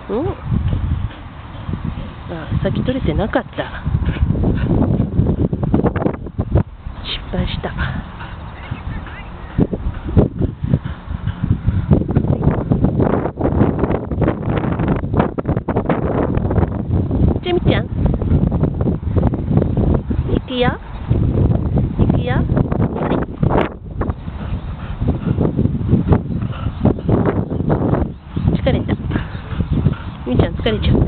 うん。あ、先取れてなかった。失敗した。ちみちゃん、行くよ。行くよ。疲れた。みーちゃん疲れちゃう。